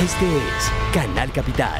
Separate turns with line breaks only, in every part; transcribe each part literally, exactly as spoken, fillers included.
Este es Canal Capital.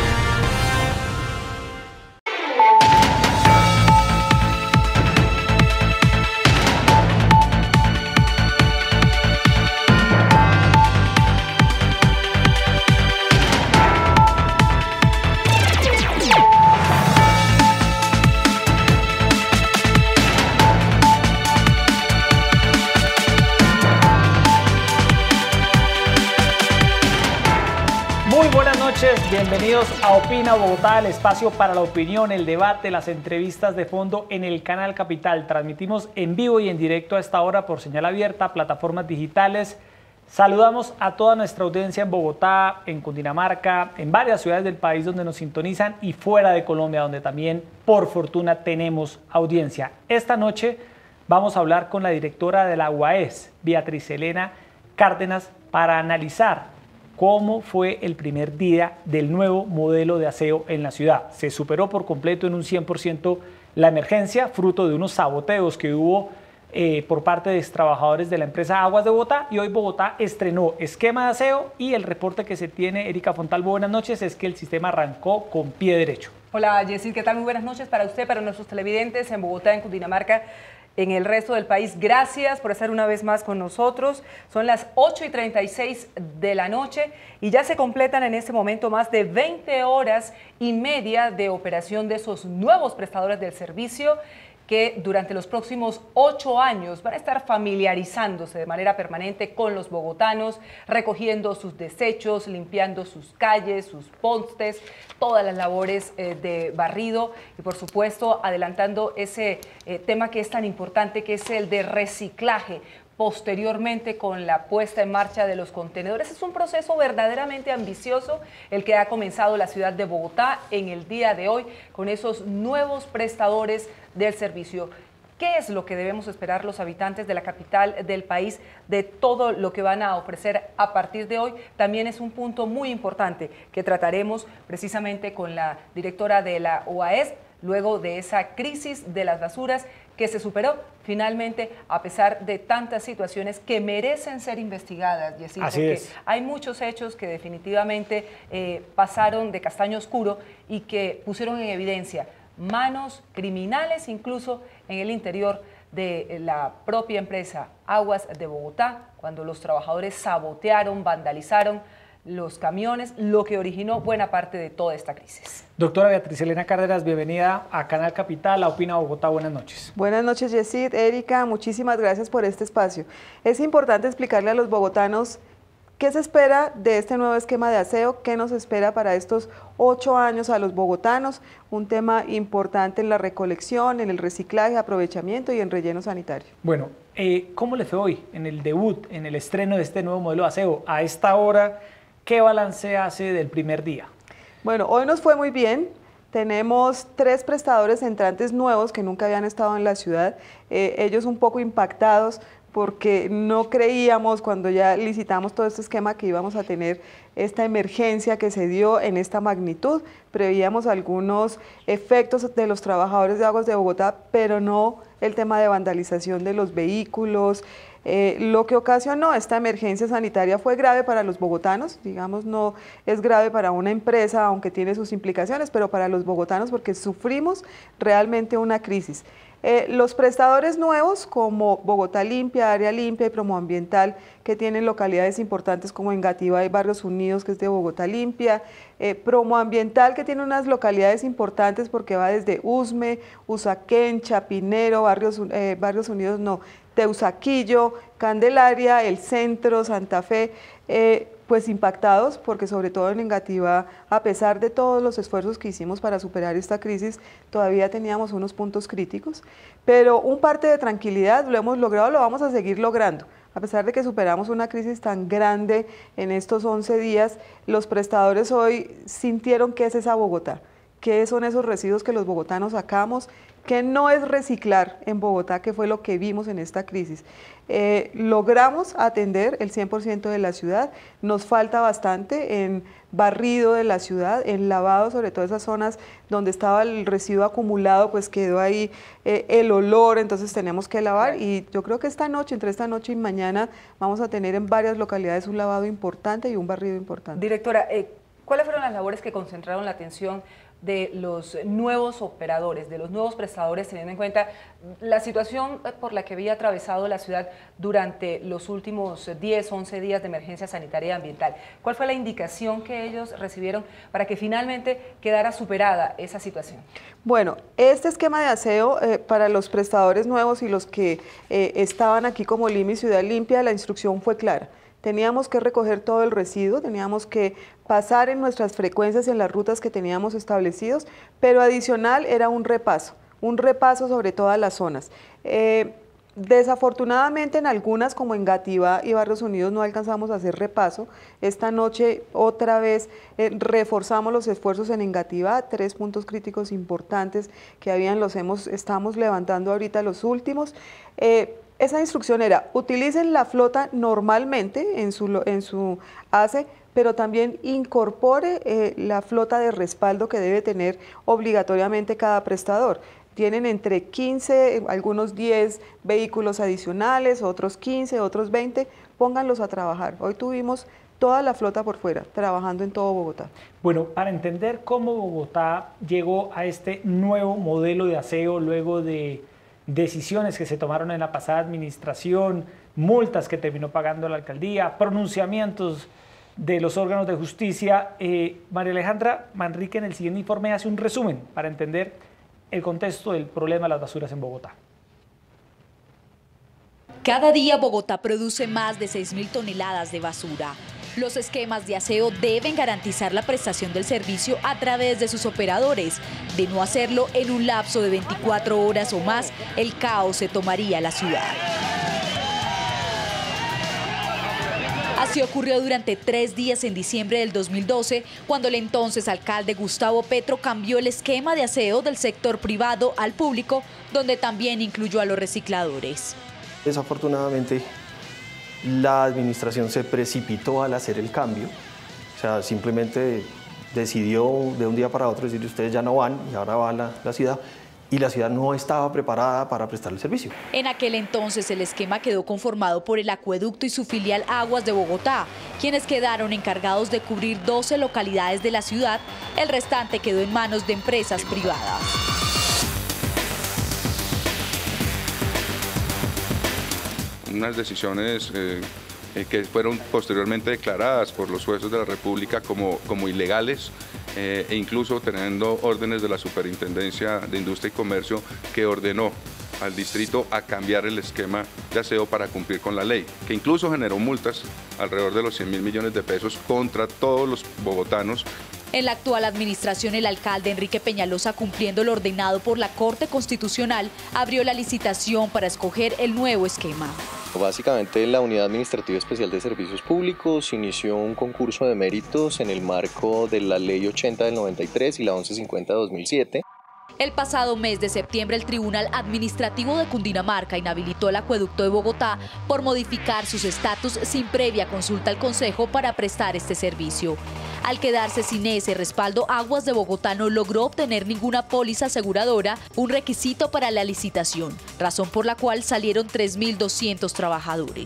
Bienvenidos a Opina Bogotá, el espacio para la opinión, el debate, las entrevistas de fondo en el Canal Capital. Transmitimos en vivo y en directo a esta hora por señal abierta, plataformas digitales. Saludamos a toda nuestra audiencia en Bogotá, en Cundinamarca, en varias ciudades del país donde nos sintonizan y fuera de Colombia, donde también, por fortuna, tenemos audiencia. Esta noche vamos a hablar con la directora de la U A E S, Beatriz Elena Cárdenas, para analizar cómo fue el primer día del nuevo modelo de aseo en la ciudad. Se superó por completo en un cien por ciento la emergencia, fruto de unos saboteos que hubo eh, por parte de trabajadores de la empresa Aguas de Bogotá, y hoy Bogotá estrenó esquema de aseo y el reporte que se tiene, Erika Fontalvo, buenas noches, es que el sistema arrancó con pie derecho.
Hola Yesid, ¿qué tal? Muy buenas noches para usted, para nuestros televidentes en Bogotá, en Cundinamarca, en el resto del país. Gracias por estar una vez más con nosotros. Son las ocho y treinta y seis de la noche y ya se completan en este momento más de veinte horas y media de operación de esos nuevos prestadores del servicio que durante los próximos ocho años van a estar familiarizándose de manera permanente con los bogotanos, recogiendo sus desechos, limpiando sus calles, sus postes, todas las labores eh, de barrido y por supuesto adelantando ese eh, tema que es tan importante, que es el de reciclaje. Posteriormente, con la puesta en marcha de los contenedores, es un proceso verdaderamente ambicioso el que ha comenzado la ciudad de Bogotá en el día de hoy con esos nuevos prestadores del servicio. ¿Qué es lo que debemos esperar los habitantes de la capital del país de todo lo que van a ofrecer a partir de hoy? También es un punto muy importante que trataremos precisamente con la directora de la U A E S, luego de esa crisis de las basuras que se superó finalmente a pesar de tantas situaciones que merecen ser investigadas. Y así,
así
porque
es.
Hay muchos hechos que definitivamente eh, pasaron de castaño oscuro y que pusieron en evidencia manos criminales incluso en el interior de la propia empresa Aguas de Bogotá, cuando los trabajadores sabotearon, vandalizaron los camiones, lo que originó buena parte de toda esta crisis.
Doctora Beatriz Elena Cárdenas, bienvenida a Canal Capital, a Opina Bogotá, buenas noches.
Buenas noches, Yesid, Erika, muchísimas gracias por este espacio. Es importante explicarle a los bogotanos qué se espera de este nuevo esquema de aseo, qué nos espera para estos ocho años a los bogotanos, un tema importante en la recolección, en el reciclaje, aprovechamiento y en relleno sanitario.
Bueno, eh, ¿cómo le fue hoy en el debut, en el estreno de este nuevo modelo de aseo? A esta hora, ¿qué balance hace del primer día?
Bueno, hoy nos fue muy bien. Tenemos tres prestadores entrantes nuevos que nunca habían estado en la ciudad, eh, ellos un poco impactados porque no creíamos cuando ya licitamos todo este esquema que íbamos a tener esta emergencia que se dio en esta magnitud. Prevíamos algunos efectos de los trabajadores de Aguas de Bogotá, pero no el tema de vandalización de los vehículos. Eh, lo que ocasionó esta emergencia sanitaria fue grave para los bogotanos, digamos, no es grave para una empresa, aunque tiene sus implicaciones, pero para los bogotanos porque sufrimos realmente una crisis. Eh, los prestadores nuevos como Bogotá Limpia, Área Limpia y Promoambiental, que tienen localidades importantes como Engativá y Barrios Unidos, que es de Bogotá Limpia, eh, Promoambiental, que tiene unas localidades importantes porque va desde Usme, Usaquén, Chapinero, Barrios, eh, Barrios Unidos no, Teusaquillo, Candelaria, el Centro, Santa Fe, eh, pues impactados porque sobre todo en Engativá, a pesar de todos los esfuerzos que hicimos para superar esta crisis, todavía teníamos unos puntos críticos, pero un parte de tranquilidad, lo hemos logrado, lo vamos a seguir logrando. A pesar de que superamos una crisis tan grande en estos once días, los prestadores hoy sintieron que es esa Bogotá, qué son esos residuos que los bogotanos sacamos, qué no es reciclar en Bogotá, que fue lo que vimos en esta crisis. Eh, logramos atender el cien por ciento de la ciudad, nos falta bastante en barrido de la ciudad, en lavado, sobre todo esas zonas donde estaba el residuo acumulado, pues quedó ahí eh, el olor, entonces tenemos que lavar, y yo creo que esta noche, entre esta noche y mañana, vamos a tener en varias localidades un lavado importante y un barrido importante.
Directora, eh, ¿cuáles fueron las labores que concentraron la atención de los nuevos operadores, de los nuevos prestadores, teniendo en cuenta la situación por la que había atravesado la ciudad durante los últimos diez, once días de emergencia sanitaria y ambiental? ¿Cuál fue la indicación que ellos recibieron para que finalmente quedara superada esa situación?
Bueno, este esquema de aseo eh, para los prestadores nuevos y los que eh, estaban aquí como Lima y Ciudad Limpia, la instrucción fue clara. Teníamos que recoger todo el residuo, teníamos que pasar en nuestras frecuencias en las rutas que teníamos establecidos, pero adicional era un repaso, un repaso sobre todas las zonas. Eh, desafortunadamente en algunas, como en Gativá y Barrios Unidos, no alcanzamos a hacer repaso. Esta noche otra vez eh, reforzamos los esfuerzos en Engativá, tres puntos críticos importantes que habían, los hemos, estamos levantando ahorita los últimos. Eh, Esa instrucción era, utilicen la flota normalmente en su, en su A C E, pero también incorpore eh, la flota de respaldo que debe tener obligatoriamente cada prestador. Tienen entre quince, algunos diez vehículos adicionales, otros quince, otros veinte, pónganlos a trabajar. Hoy tuvimos toda la flota por fuera, trabajando en todo Bogotá.
Bueno, para entender cómo Bogotá llegó a este nuevo modelo de aseo luego de decisiones que se tomaron en la pasada administración, multas que terminó pagando la alcaldía, pronunciamientos de los órganos de justicia, eh, María Alejandra Manrique en el siguiente informe hace un resumen para entender el contexto del problema de las basuras en Bogotá.
Cada día Bogotá produce más de seis mil toneladas de basura. Los esquemas de aseo deben garantizar la prestación del servicio a través de sus operadores. De no hacerlo en un lapso de veinticuatro horas o más, el caos se tomaría la ciudad. Así ocurrió durante tres días en diciembre del dos mil doce, cuando el entonces alcalde Gustavo Petro cambió el esquema de aseo del sector privado al público, donde también incluyó a los recicladores.
Desafortunadamente, la administración se precipitó al hacer el cambio, o sea, simplemente decidió de un día para otro decir ustedes ya no van y ahora va la, la ciudad, y la ciudad no estaba preparada para prestar el servicio.
En aquel entonces el esquema quedó conformado por el acueducto y su filial Aguas de Bogotá, quienes quedaron encargados de cubrir doce localidades de la ciudad. El restante quedó en manos de empresas privadas.
Unas decisiones eh, eh, que fueron posteriormente declaradas por los jueces de la República como, como ilegales, eh, e incluso teniendo órdenes de la Superintendencia de Industria y Comercio que ordenó al distrito a cambiar el esquema de aseo para cumplir con la ley, que incluso generó multas alrededor de los cien mil millones de pesos contra todos los bogotanos.
En la actual administración, el alcalde Enrique Peñalosa, cumpliendo lo ordenado por la Corte Constitucional, abrió la licitación para escoger el nuevo esquema.
Básicamente, la Unidad Administrativa Especial de Servicios Públicos inició un concurso de méritos en el marco de la Ley ochenta del noventa y tres y la once cincuenta de dos mil siete.
El pasado mes de septiembre, el Tribunal Administrativo de Cundinamarca inhabilitó el acueducto de Bogotá por modificar sus estatus sin previa consulta al Consejo para prestar este servicio. Al quedarse sin ese respaldo, Aguas de Bogotá no logró obtener ninguna póliza aseguradora, un requisito para la licitación, razón por la cual salieron tres mil doscientos trabajadores.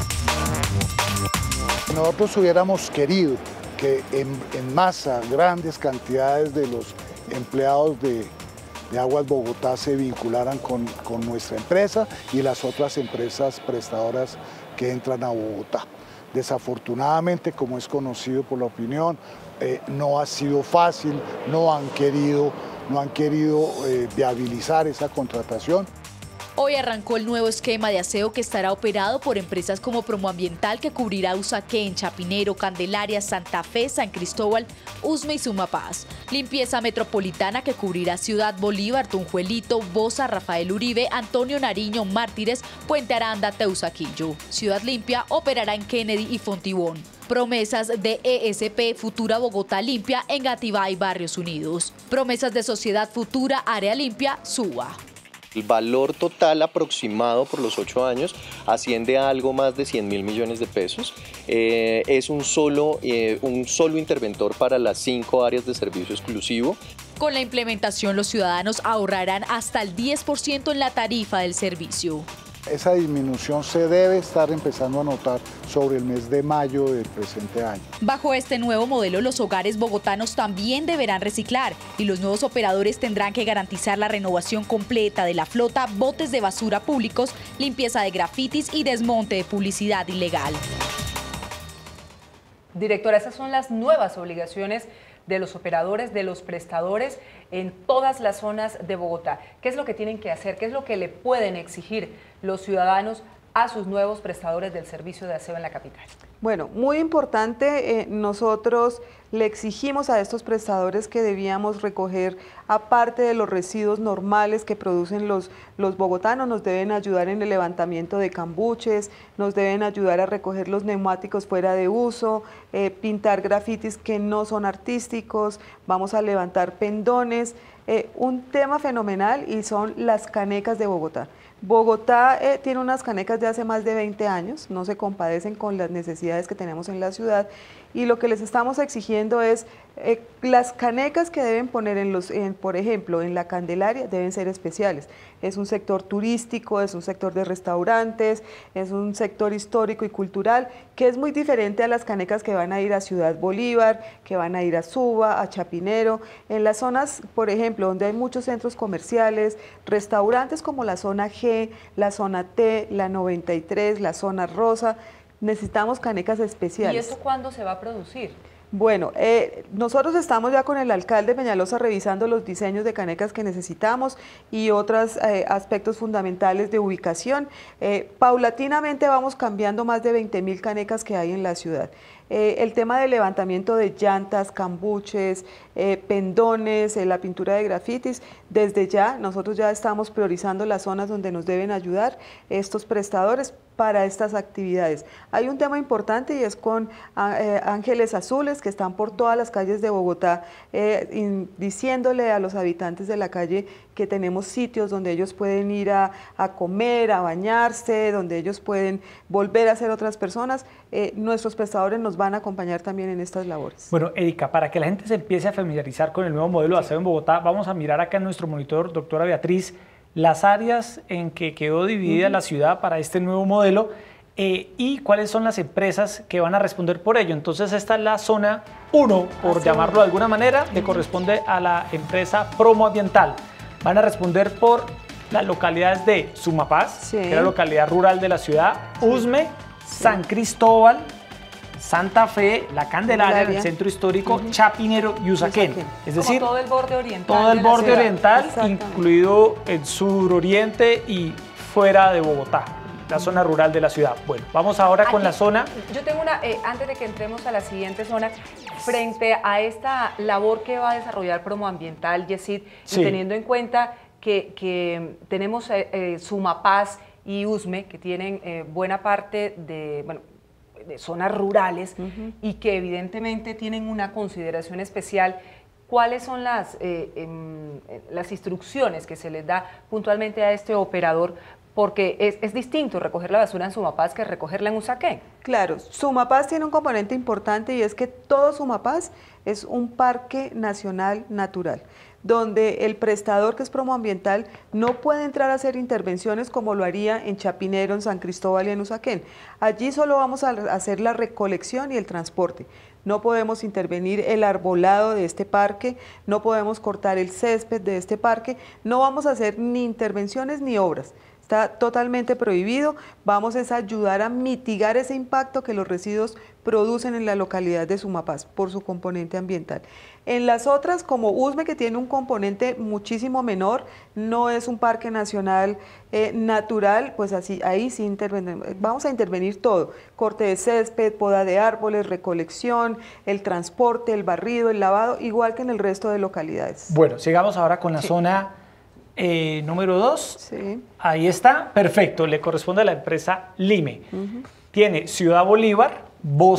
Nosotros hubiéramos querido que en, en masa, grandes cantidades de los empleados de de Aguas Bogotá se vincularan con, con nuestra empresa y las otras empresas prestadoras que entran a Bogotá. Desafortunadamente, como es conocido por la opinión, eh, no ha sido fácil, no han querido, no han querido eh, viabilizar esa contratación.
Hoy arrancó el nuevo esquema de aseo que estará operado por empresas como Promoambiental, que cubrirá Usaquén, Chapinero, Candelaria, Santa Fe, San Cristóbal, Usme y Sumapaz. Limpieza Metropolitana, que cubrirá Ciudad Bolívar, Tunjuelito, Bosa, Rafael Uribe, Antonio Nariño, Mártires, Puente Aranda, Teusaquillo. Ciudad Limpia operará en Kennedy y Fontibón. Promesas de E S P Futura Bogotá Limpia, Engativá y Barrios Unidos. Promesas de Sociedad Futura Área Limpia, SUBA.
El valor total aproximado por los ocho años asciende a algo más de cien mil millones de pesos. Eh, es un solo, eh, un solo interventor para las cinco áreas de servicio exclusivo.
Con la implementación, los ciudadanos ahorrarán hasta el diez por ciento en la tarifa del servicio.
Esa disminución se debe estar empezando a notar sobre el mes de mayo del presente año.
Bajo este nuevo modelo, los hogares bogotanos también deberán reciclar y los nuevos operadores tendrán que garantizar la renovación completa de la flota, botes de basura públicos, limpieza de grafitis y desmonte de publicidad ilegal.
Directora, esas son las nuevas obligaciones de los operadores, de los prestadores en todas las zonas de Bogotá. ¿Qué es lo que tienen que hacer? ¿Qué es lo que le pueden exigir los ciudadanos a sus nuevos prestadores del servicio de aseo en la capital?
Bueno, muy importante, eh, nosotros le exigimos a estos prestadores que debíamos recoger, aparte de los residuos normales que producen los, los bogotanos, nos deben ayudar en el levantamiento de cambuches, nos deben ayudar a recoger los neumáticos fuera de uso, eh, pintar grafitis que no son artísticos, vamos a levantar pendones. Eh, un tema fenomenal y son las canecas de Bogotá. Bogotá eh, tiene unas canecas de hace más de veinte años, no se compadecen con las necesidades que tenemos en la ciudad y lo que les estamos exigiendo es eh, las canecas que deben poner, en los, en, por ejemplo, en la Candelaria deben ser especiales. Es un sector turístico, es un sector de restaurantes, es un sector histórico y cultural que es muy diferente a las canecas que van a ir a Ciudad Bolívar, que van a ir a Suba, a Chapinero, en las zonas, por ejemplo, donde hay muchos centros comerciales, restaurantes como la zona G, la zona T, la noventa y tres, la zona Rosa, necesitamos canecas especiales.
¿Y esto cuándo se va a producir?
Bueno, eh, nosotros estamos ya con el alcalde Peñalosa revisando los diseños de canecas que necesitamos y otros eh, aspectos fundamentales de ubicación. Eh, paulatinamente vamos cambiando más de veinte mil canecas que hay en la ciudad. Eh, el tema del levantamiento de llantas, cambuches, eh, pendones, eh, la pintura de grafitis, desde ya nosotros ya estamos priorizando las zonas donde nos deben ayudar estos prestadores para estas actividades. Hay un tema importante y es con eh, Ángeles Azules que están por todas las calles de Bogotá eh, in, diciéndole a los habitantes de la calle que tenemos sitios donde ellos pueden ir a, a comer, a bañarse, donde ellos pueden volver a ser otras personas. Eh, nuestros prestadores nos van a acompañar también en estas labores.
Bueno, Erika, para que la gente se empiece a familiarizar con el nuevo modelo de aseo en Bogotá, vamos a mirar acá en nuestro monitor, doctora Beatriz, las áreas en que quedó dividida uh-huh. la ciudad para este nuevo modelo eh, y cuáles son las empresas que van a responder por ello. Entonces esta es la zona uno, por Así llamarlo de alguna manera, que uh-huh. corresponde a la empresa Promoambiental. Van a responder por las localidades de Sumapaz, sí. que es la localidad rural de la ciudad, sí. Usme, sí. San Cristóbal, Santa Fe, La Candelaria, el centro histórico, uh-huh. Chapinero y Usaquén.
Usaquén.
Es decir,
como todo el borde oriental.
Todo el borde oriental, incluido el suroriente y fuera de Bogotá, la zona rural de la ciudad. Bueno, vamos ahora Aquí, con la zona.
Yo tengo una, eh, antes de que entremos a la siguiente zona, frente a esta labor que va a desarrollar Promoambiental, Yesid, sí. y teniendo en cuenta que, que tenemos eh, eh, Sumapaz y Usme, que tienen eh, buena parte de, bueno, de zonas rurales uh-huh. y que evidentemente tienen una consideración especial. ¿Cuáles son las, eh, eh, las instrucciones que se les da puntualmente a este operador? Porque es, es distinto recoger la basura en Sumapaz que recogerla en Usaquén.
Claro, Sumapaz tiene un componente importante y es que todo Sumapaz es un parque nacional natural, donde el prestador que es Promoambiental no puede entrar a hacer intervenciones como lo haría en Chapinero, en San Cristóbal y en Usaquén. Allí solo vamos a hacer la recolección y el transporte. No podemos intervenir el arbolado de este parque, no podemos cortar el césped de este parque, no vamos a hacer ni intervenciones ni obras. Está totalmente prohibido, vamos a ayudar a mitigar ese impacto que los residuos producen en la localidad de Sumapaz por su componente ambiental. En las otras, como Usme, que tiene un componente muchísimo menor, no es un parque nacional eh, natural, pues así ahí sí intervenimos. Vamos a intervenir todo, corte de césped, poda de árboles, recolección, el transporte, el barrido, el lavado, igual que en el resto de localidades.
Bueno, sigamos ahora con la sí. zona eh, número dos.
Sí.
Ahí está, perfecto, le corresponde a la empresa Lime. Uh-huh. Tiene Ciudad Bolívar, Bosa,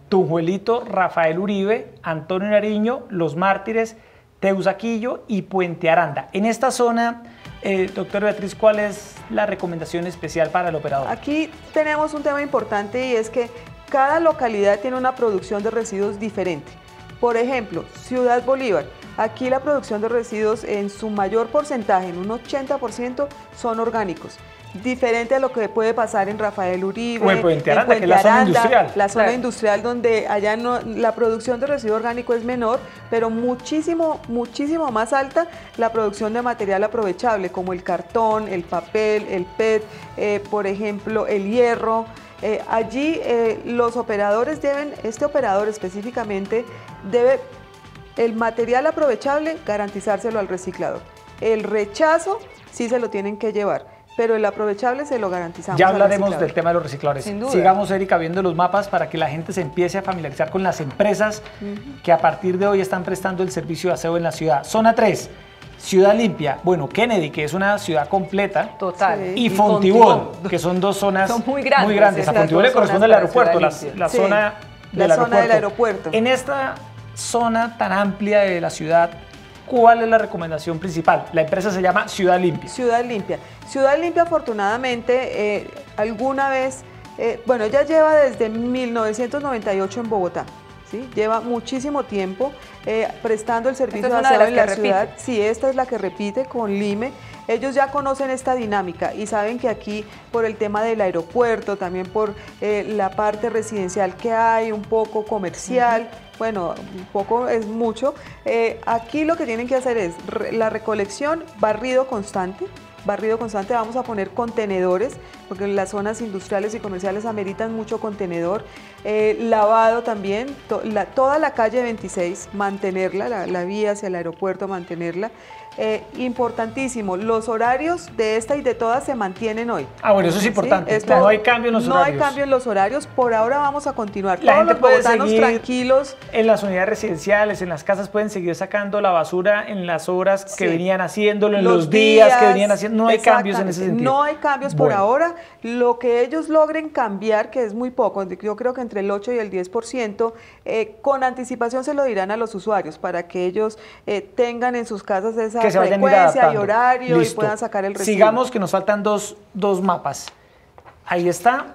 Tunjuelito, Rafael Uribe, Antonio Nariño, Los Mártires, Teusaquillo y Puente Aranda. En esta zona, eh, doctora Beatriz, ¿cuál es la recomendación especial para el operador?
Aquí tenemos un tema importante y es que cada localidad tiene una producción de residuos diferente. Por ejemplo, Ciudad Bolívar, aquí la producción de residuos en su mayor porcentaje, en un ochenta por ciento, son orgánicos. Diferente a lo que puede pasar en Rafael Uribe,
o en Puente Aranda,
en Puente
que es la zona
Aranda,
industrial.
La zona
Claro.
industrial donde allá no, la producción de residuo orgánico es menor, pero muchísimo, muchísimo más alta la producción de material aprovechable, como el cartón, el papel, el P E T, eh, por ejemplo, el hierro. Eh, allí eh, los operadores deben, este operador específicamente, debe el material aprovechable garantizárselo al reciclador. El rechazo sí se lo tienen que llevar, pero el aprovechable se lo garantizamos.
Ya
al
hablaremos
reciclador.
del tema de los recicladores.
Sin duda.
Sigamos, Erika, viendo los mapas para que la gente se empiece a familiarizar con las empresas uh-huh. que a partir de hoy están prestando el servicio de aseo en la ciudad. Zona tres, Ciudad Limpia. Bueno, Kennedy, que es una ciudad completa.
Total.
Sí.
Y,
Y
Fontibón,
Fontibón,
que son dos zonas
son muy grandes,
Muy grandes. A
esas
Fontibón
dos
le corresponde el
zonas para
aeropuerto, la,
Ciudad
la
Sí.
zona, del,
La
aeropuerto.
zona del aeropuerto.
En esta zona tan amplia de la ciudad, ¿cuál es la recomendación principal? La empresa se llama Ciudad Limpia.
Ciudad Limpia. Ciudad Limpia, afortunadamente, eh, alguna vez, eh, bueno, ella lleva desde mil novecientos noventa y ocho en Bogotá, ¿sí? Lleva muchísimo tiempo eh, prestando el servicio
Esta
de
es una de
aseo
las
en la
que
ciudad.
repite.
Sí, esta es la que repite con Lime. Ellos ya conocen esta dinámica y saben que aquí, por el tema del aeropuerto, también por eh, la parte residencial que hay, un poco comercial, uh-huh. bueno, un poco es mucho, eh, aquí lo que tienen que hacer es re- la recolección, barrido constante, barrido constante, vamos a poner contenedores, porque en las zonas industriales y comerciales ameritan mucho contenedor, eh, lavado también, to, la, toda la calle veintiséis, mantenerla, la, la vía hacia el aeropuerto, mantenerla. Eh, importantísimo, los horarios de esta y de todas se mantienen hoy.
Ah, bueno, eso es importante.
¿Sí? Esto,
no hay cambio en los
no
horarios.
No hay cambio en los horarios, por ahora vamos a continuar.
La
Todos
gente
los
puede
bogotanos
seguir
tranquilos.
En las unidades residenciales, en las casas, pueden seguir sacando la basura en las horas que
Sí.
venían haciéndolo, en
Los
los, días,
días,
que venían haciendo. No hay cambios en ese
exactamente.
sentido.
No hay cambios por
Bueno.
ahora. Lo que ellos logren cambiar, que es muy poco, yo creo que entre el ocho y el diez por ciento, eh, con anticipación se lo dirán a los usuarios para que ellos eh, tengan en sus casas esa
Que se vayan a ir
frecuencia y
adaptando.
horario
Listo.
y puedan sacar el recibo.
Sigamos, que nos faltan dos, dos mapas. Ahí está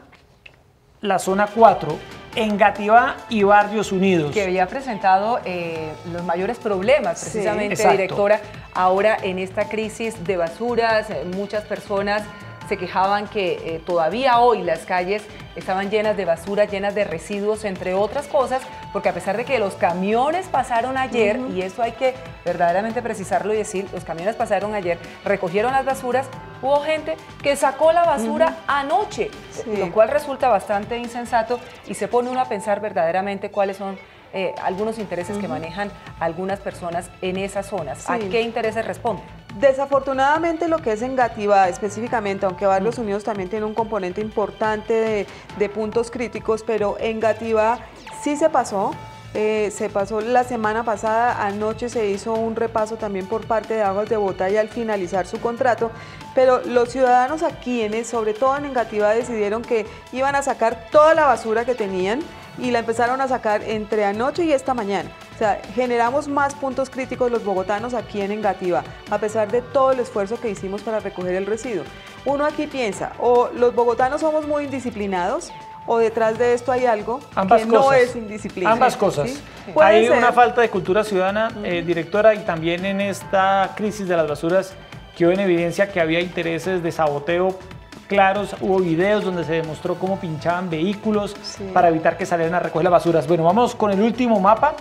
la zona cuatro, Engativá y Barrios Unidos.
Que había presentado eh, los mayores problemas,
Sí,
precisamente,
exacto.
directora, ahora en esta crisis de basuras. Eh, muchas personas se quejaban que eh, todavía hoy las calles estaban llenas de basura, llenas de residuos, entre otras cosas, porque a pesar de que los camiones pasaron ayer, uh-huh. y eso hay que verdaderamente precisarlo y decir, los camiones pasaron ayer, recogieron las basuras, hubo gente que sacó la basura uh-huh. anoche, sí. lo cual resulta bastante insensato y se pone uno a pensar verdaderamente cuáles son eh, algunos intereses uh-huh. que manejan algunas personas en esas zonas. Sí. ¿A qué intereses responden?
Desafortunadamente lo que es Engativá específicamente, aunque Barrios Unidos también tiene un componente importante de, de puntos críticos, pero Engativá sí se pasó, eh, se pasó la semana pasada, anoche se hizo un repaso también por parte de Aguas de Bogotá y al finalizar su contrato, pero los ciudadanos aquí, en, sobre todo en Engativá, decidieron que iban a sacar toda la basura que tenían y la empezaron a sacar entre anoche y esta mañana. O sea, generamos más puntos críticos los bogotanos aquí en Engativá, a pesar de todo el esfuerzo que hicimos para recoger el residuo. Uno aquí piensa, o los bogotanos somos muy indisciplinados, o detrás de esto hay algo
Ambas
que
cosas.
no es indisciplina.
Ambas cosas.
¿Sí?
Hay
ser.
una falta de cultura ciudadana, uh-huh. eh, directora, y también en esta crisis de las basuras quedó en evidencia que había intereses de saboteo claros, hubo videos donde se demostró cómo pinchaban vehículos sí. para evitar que salieran a recoger las basuras. Bueno, vamos con el último mapa,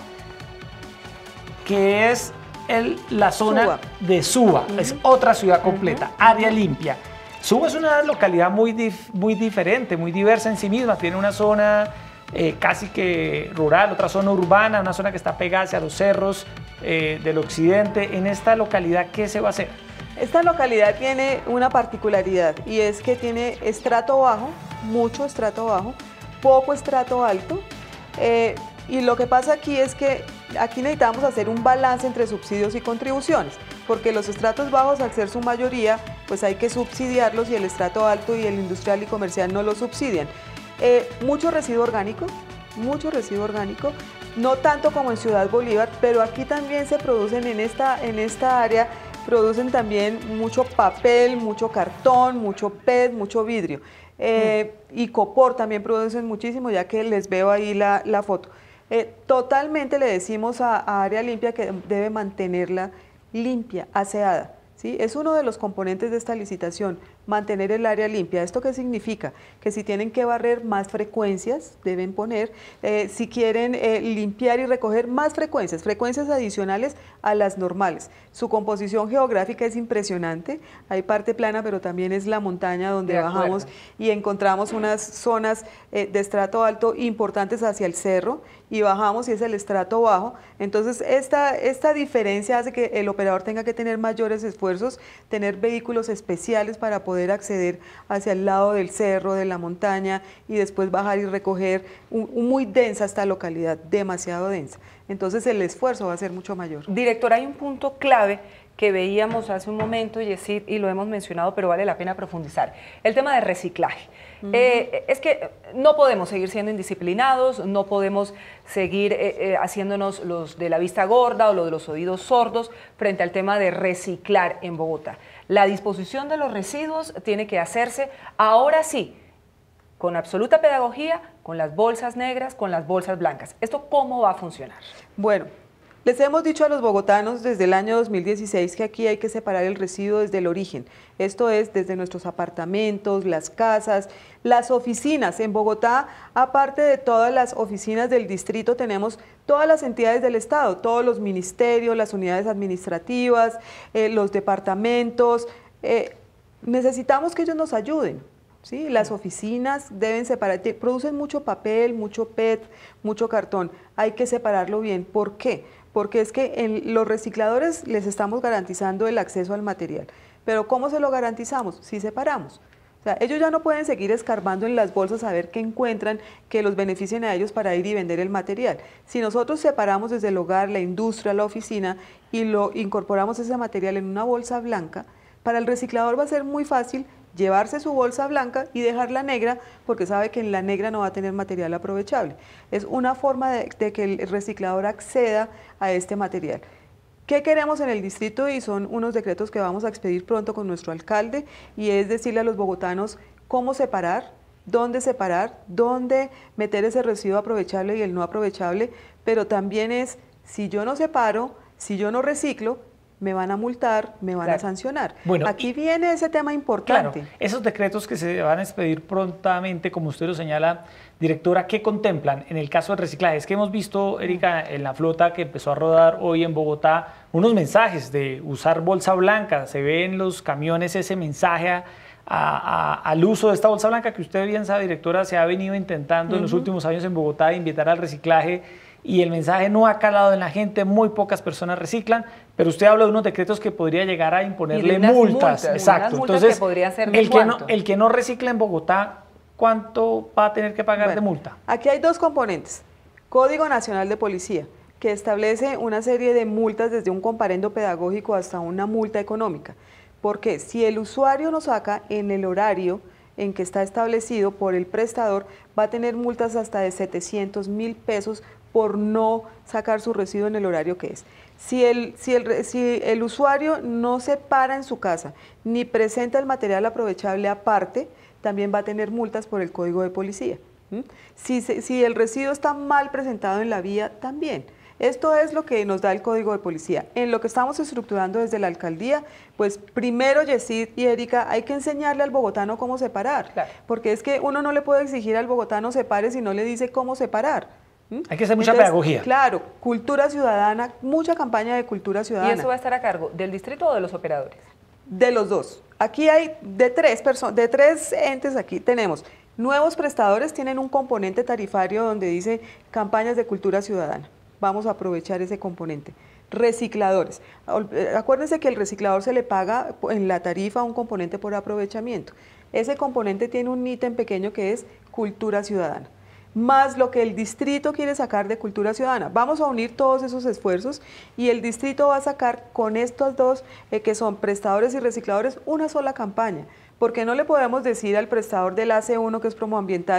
que es el, la zona
Suba.
de Suba, uh-huh. es otra ciudad completa, uh-huh. área limpia. Suba es una localidad muy, dif, muy diferente, muy diversa en sí misma, tiene una zona eh, casi que rural, otra zona urbana, una zona que está pegada hacia los cerros eh, del occidente. En esta localidad, ¿qué se va a hacer?
Esta localidad tiene una particularidad y es que tiene estrato bajo, mucho estrato bajo, poco estrato alto, eh, y lo que pasa aquí es que aquí necesitamos hacer un balance entre subsidios y contribuciones, porque los estratos bajos, al ser su mayoría, pues hay que subsidiarlos y el estrato alto y el industrial y comercial no lo subsidian. Eh, mucho residuo orgánico, mucho residuo orgánico, no tanto como en Ciudad Bolívar, pero aquí también se producen en esta, en esta área, producen también mucho papel, mucho cartón, mucho P E T, mucho vidrio. Eh, mm. Y Copor también producen muchísimo, ya que les veo ahí la, la foto. Eh, totalmente le decimos a, a Área Limpia que debe mantenerla limpia, aseada. ¿Sí? Es uno de los componentes de esta licitación, mantener el área limpia. ¿Esto qué significa? Que si tienen que barrer, más frecuencias deben poner, eh, si quieren eh, limpiar y recoger, más frecuencias, frecuencias adicionales a las normales. Su composición geográfica es impresionante, hay parte plana, pero también es la montaña donde bajamos y encontramos unas zonas eh, de estrato alto importantes hacia el cerro, y bajamos y es el estrato bajo. Entonces esta, esta diferencia hace que el operador tenga que tener mayores esfuerzos, tener vehículos especiales para poder acceder hacia el lado del cerro, de la montaña, y después bajar y recoger un, un muy densa esta localidad, demasiado densa. Entonces el esfuerzo va a ser mucho mayor.
Director, hay un punto clave que veíamos hace un momento, Yesid, y lo hemos mencionado, pero vale la pena profundizar. El tema de reciclaje. Uh-huh. eh, es que no podemos seguir siendo indisciplinados, no podemos seguir eh, eh, haciéndonos los de la vista gorda o los de los oídos sordos frente al tema de reciclar en Bogotá. La disposición de los residuos tiene que hacerse ahora sí, con absoluta pedagogía, con las bolsas negras, con las bolsas blancas. ¿Esto cómo va a funcionar?
Bueno, les hemos dicho a los bogotanos desde el año dos mil dieciséis que aquí hay que separar el residuo desde el origen. Esto es desde nuestros apartamentos, las casas, las oficinas. En Bogotá, aparte de todas las oficinas del distrito, tenemos todas las entidades del Estado, todos los ministerios, las unidades administrativas, eh, los departamentos. Eh, necesitamos que ellos nos ayuden. ¿Sí? Las oficinas deben separar, producen mucho papel, mucho P E T, mucho cartón. Hay que separarlo bien. ¿Por qué? Porque es que en los recicladores les estamos garantizando el acceso al material. Pero ¿cómo se lo garantizamos? Si separamos. O sea, ellos ya no pueden seguir escarbando en las bolsas a ver qué encuentran que los beneficien a ellos para ir y vender el material. Si nosotros separamos desde el hogar, la industria, la oficina y lo incorporamos ese material en una bolsa blanca, para el reciclador va a ser muy fácil llevarse su bolsa blanca y dejarla negra, porque sabe que en la negra no va a tener material aprovechable. Es una forma de, de que el reciclador acceda a este material. ¿Qué queremos en el distrito? Y son unos decretos que vamos a expedir pronto con nuestro alcalde, y es decirle a los bogotanos cómo separar, dónde separar, dónde meter ese residuo aprovechable y el no aprovechable, pero también es, si yo no separo, si yo no reciclo, me van a multar, me van claro. a sancionar. Bueno, aquí viene ese tema importante.
Claro, esos decretos que se van a expedir prontamente, como usted lo señala, directora, ¿qué contemplan en el caso del reciclaje? Es que hemos visto, Erika, en la flota que empezó a rodar hoy en Bogotá, unos mensajes de usar bolsa blanca. Se ve en los camiones ese mensaje a, a, al uso de esta bolsa blanca que usted bien sabe, directora, se ha venido intentando uh-huh. en los últimos años en Bogotá invitar al reciclaje, y el mensaje no ha calado en la gente, muy pocas personas reciclan, pero usted habla de unos decretos que podría llegar a imponerle multas. multas. Exacto.
Multas
Entonces,
que podría ser
el, que no, el que no recicla en Bogotá, ¿cuánto va a tener que pagar bueno, de multa?
Aquí hay dos componentes. Código Nacional de Policía, que establece una serie de multas desde un comparendo pedagógico hasta una multa económica. Porque si el usuario no saca en el horario en que está establecido por el prestador, va a tener multas hasta de setecientos mil pesos por no sacar su residuo en el horario que es. Si el, si, el, si el usuario no se para en su casa ni presenta el material aprovechable aparte, también va a tener multas por el Código de Policía. ¿Mm? Si, si el residuo está mal presentado en la vía, también. Esto es lo que nos da el Código de Policía. En lo que estamos estructurando desde la alcaldía, pues primero, Yesid y Erika, hay que enseñarle al bogotano cómo separar, claro. porque es que uno no le puede exigir al bogotano separe si no le dice cómo separar.
Hay que hacer mucha Entonces, pedagogía.
Claro, cultura ciudadana, mucha campaña de cultura ciudadana.
¿Y eso va a estar a cargo del distrito o de los operadores?
De los dos. Aquí hay de tres personas, de tres entes aquí tenemos. Nuevos prestadores tienen un componente tarifario donde dice campañas de cultura ciudadana. Vamos a aprovechar ese componente. Recicladores. Acuérdense que el reciclador se le paga en la tarifa un componente por aprovechamiento. Ese componente tiene un ítem pequeño que es cultura ciudadana, más lo que el distrito quiere sacar de cultura ciudadana. Vamos a unir todos esos esfuerzos y el distrito va a sacar con estos dos, eh, que son prestadores y recicladores, una sola campaña, porque no le podemos decir al prestador del A C uno, que es promoambiental,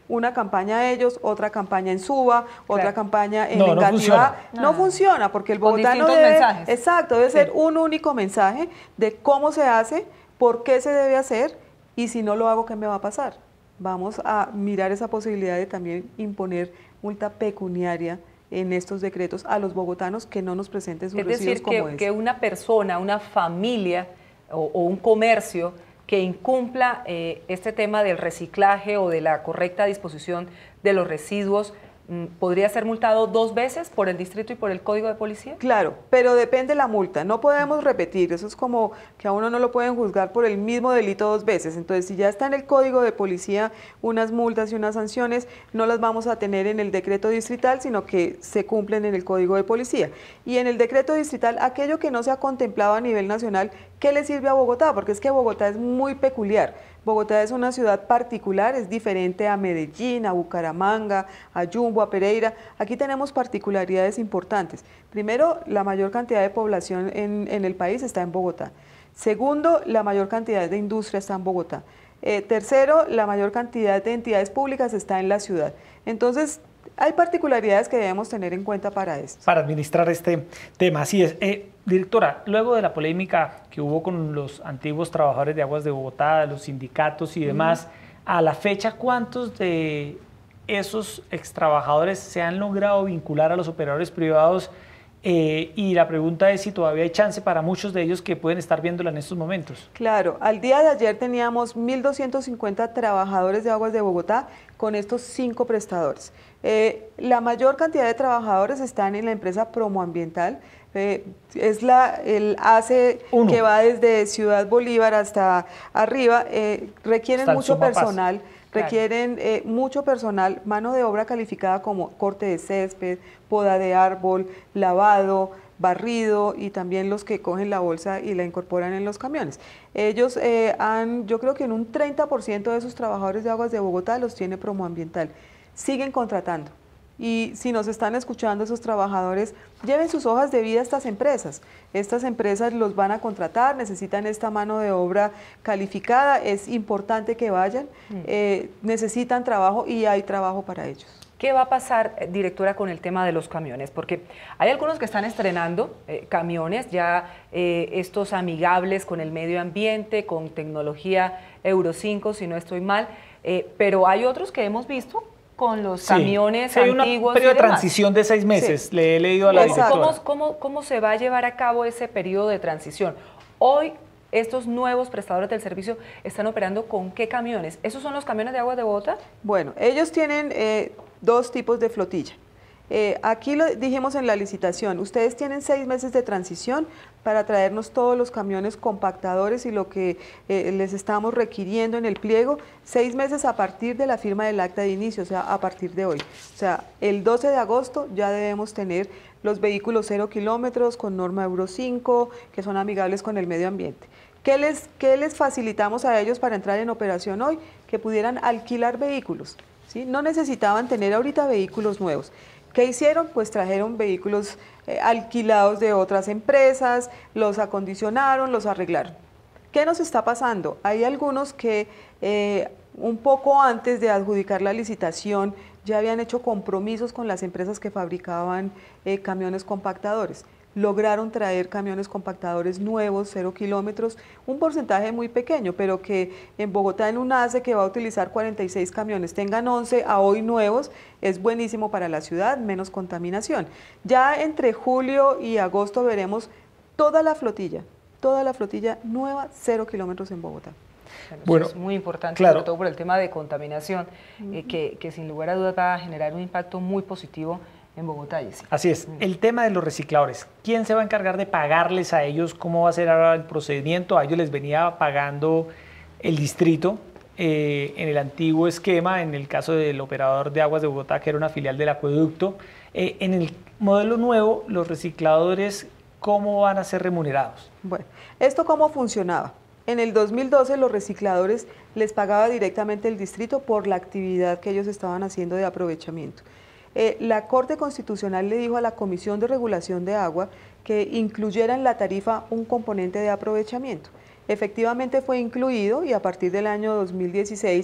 una campaña ellos, otra campaña en Suba, otra
Claro.
campaña en
No, no
Engativá.
funciona.
No,
No.
funciona porque el
Con
bogotano
distintos
debe,
mensajes.
exacto, debe ser
Sí.
un único mensaje de cómo se hace, por qué se debe hacer y si no lo hago, ¿qué me va a pasar? Vamos a mirar esa posibilidad de también imponer multa pecuniaria en estos decretos a los bogotanos que no nos presenten sus
Es
residuos
decir,
como
que,
es.
que una persona, una familia o, o un comercio que incumpla eh, este tema del reciclaje o de la correcta disposición de los residuos, mm, ¿podría ser multado dos veces por el distrito y por el código de policía?
Claro, pero depende la multa, no podemos repetir, eso es como que a uno no lo pueden juzgar por el mismo delito dos veces, entonces si ya está en el código de policía unas multas y unas sanciones, no las vamos a tener en el decreto distrital, sino que se cumplen en el código de policía. Y en el decreto distrital, aquello que no se ha contemplado a nivel nacional, ¿qué le sirve a Bogotá? Porque es que Bogotá es muy peculiar. Bogotá es una ciudad particular, es diferente a Medellín, a Bucaramanga, a Yumbo, a Pereira. Aquí tenemos particularidades importantes. Primero, la mayor cantidad de población en, en el país está en Bogotá. Segundo, la mayor cantidad de industria está en Bogotá. Eh, tercero, la mayor cantidad de entidades públicas está en la ciudad. Entonces, hay particularidades que debemos tener en cuenta para esto.
Para administrar este tema. Así es. Eh, directora, luego de la polémica que hubo con los antiguos trabajadores de Aguas de Bogotá, los sindicatos y demás, a la fecha, ¿cuántos de esos extrabajadores se han logrado vincular a los operadores privados? Eh, y la pregunta es si todavía hay chance para muchos de ellos que pueden estar viéndola en estos momentos.
Claro, al día de ayer teníamos mil doscientos cincuenta trabajadores de Aguas de Bogotá con estos cinco prestadores. Eh, la mayor cantidad de trabajadores están en la empresa Promoambiental, eh, es la, el A C E
Uno.
que va desde Ciudad Bolívar hasta arriba, eh, requieren
Hasta el
mucho
Sumapaz.
personal.
Claro.
Requieren eh, mucho personal, mano de obra calificada como corte de césped, poda de árbol, lavado, barrido y también los que cogen la bolsa y la incorporan en los camiones. Ellos eh, han, yo creo que en un treinta por ciento de esos trabajadores de Aguas de Bogotá los tiene Promoambiental. Siguen contratando. Y si nos están escuchando esos trabajadores, lleven sus hojas de vida a estas empresas. Estas empresas los van a contratar, necesitan esta mano de obra calificada, es importante que vayan, eh, necesitan trabajo y hay trabajo para ellos.
¿Qué va a pasar, eh, directora, con el tema de los camiones? Porque hay algunos que están estrenando eh, camiones, ya eh, estos amigables con el medio ambiente, con tecnología Euro cinco, si no estoy mal, eh, pero hay otros que hemos visto con los
Sí.
camiones
Sí, hay un
antiguos
periodo
y
de
demás.
transición de seis meses,
Sí.
le he leído a la
Exacto.
directora.
¿Cómo, cómo, ¿Cómo se va a llevar a cabo ese periodo de transición? Hoy, estos nuevos prestadores del servicio están operando ¿con qué camiones? ¿Esos son los camiones de Aguas de Bogotá?
Bueno, ellos tienen eh, dos tipos de flotilla. Eh, aquí lo dijimos en la licitación, ustedes tienen seis meses de transición para traernos todos los camiones compactadores y lo que eh, les estamos requiriendo en el pliego, seis meses a partir de la firma del acta de inicio, o sea, a partir de hoy. O sea, el doce de agosto ya debemos tener los vehículos cero kilómetros con norma Euro cinco, que son amigables con el medio ambiente. ¿Qué les, qué les facilitamos a ellos para entrar en operación hoy? Que pudieran alquilar vehículos, ¿sí? No necesitaban tener ahorita vehículos nuevos. ¿Qué hicieron? Pues trajeron vehículos eh, alquilados de otras empresas, los acondicionaron, los arreglaron. ¿Qué nos está pasando? Hay algunos que eh, un poco antes de adjudicar la licitación ya habían hecho compromisos con las empresas que fabricaban eh, camiones compactadores. Lograron traer camiones compactadores nuevos, cero kilómetros, un porcentaje muy pequeño, pero que en Bogotá en un A C E que va a utilizar cuarenta y seis camiones, tengan once a hoy nuevos, es buenísimo para la ciudad, menos contaminación. Ya entre julio y agosto veremos toda la flotilla, toda la flotilla nueva, cero kilómetros en Bogotá.
Bueno,
Bueno,
eso es muy importante,
claro.
sobre todo por el tema de contaminación, eh, que, que sin lugar a dudas va a generar un impacto muy positivo en Bogotá. Y sí.
Así es. El tema de los recicladores, ¿quién se va a encargar de pagarles a ellos? ¿Cómo va a ser ahora el procedimiento? A ellos les venía pagando el distrito eh, en el antiguo esquema, en el caso del operador de Aguas de Bogotá, que era una filial del acueducto. Eh, en el modelo nuevo, los recicladores, ¿cómo van a ser remunerados?
Bueno, ¿esto cómo funcionaba? En el dos mil doce los recicladores les pagaba directamente el distrito por la actividad que ellos estaban haciendo de aprovechamiento. Eh, la Corte Constitucional le dijo a la Comisión de Regulación de Agua que incluyera en la tarifa un componente de aprovechamiento. Efectivamente fue incluido y a partir del año dos mil dieciséis